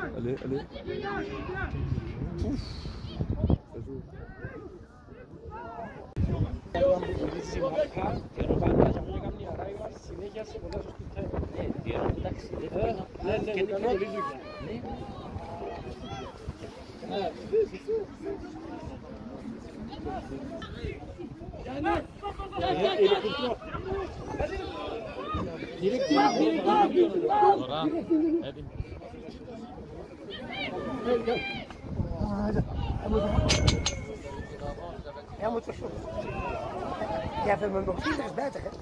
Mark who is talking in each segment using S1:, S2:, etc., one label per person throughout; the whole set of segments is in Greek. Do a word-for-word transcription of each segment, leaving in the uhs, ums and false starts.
S1: Allez, allez. Ouf.
S2: Ja, moet versloten. Jij vindt me nog vier is beter, hè?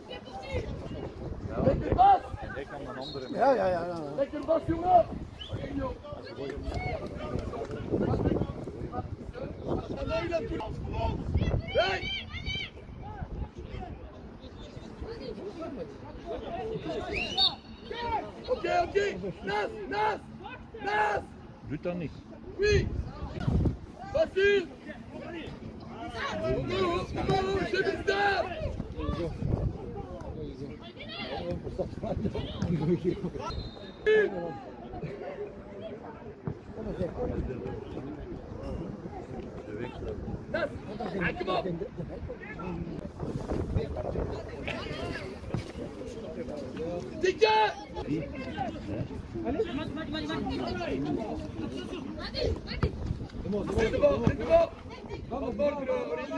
S3: Lekker bas!
S1: Ik kan een andere.
S2: Ja, ja, ja. ja.
S3: Lekker bas, jongen! Hey! Oké, oké! Naast, naast! Naast!
S1: Doe dat niet.
S3: Wie? Basile! Kom op, kom op, zit eens daar! Naast! Kijk hem op! Dikke! Zet de bal, zet de bal! Kom op, Mourinho!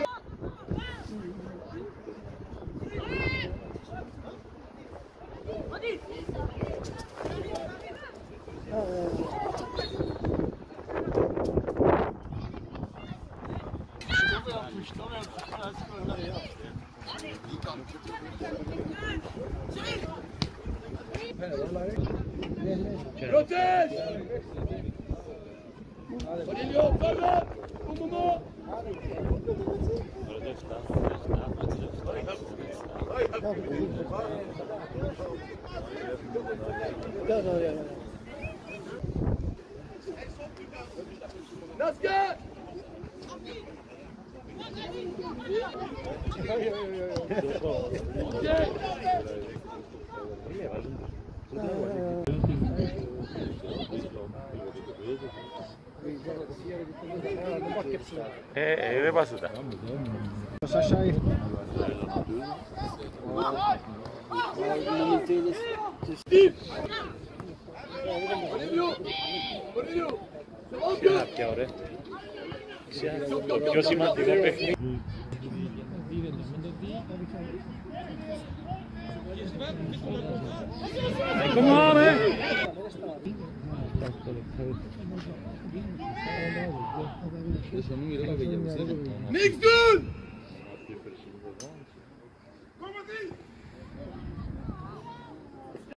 S3: Protège! Mourinho, parle! Au moment! Naska!
S1: Ε, δεν πας ούτε.
S2: Ο Σάσα ήρθε.
S1: Ποια πια ωραία. Το πιο σημαντικό παιχνίδι. Come on, eh?
S3: Niks doen! Kom maar in!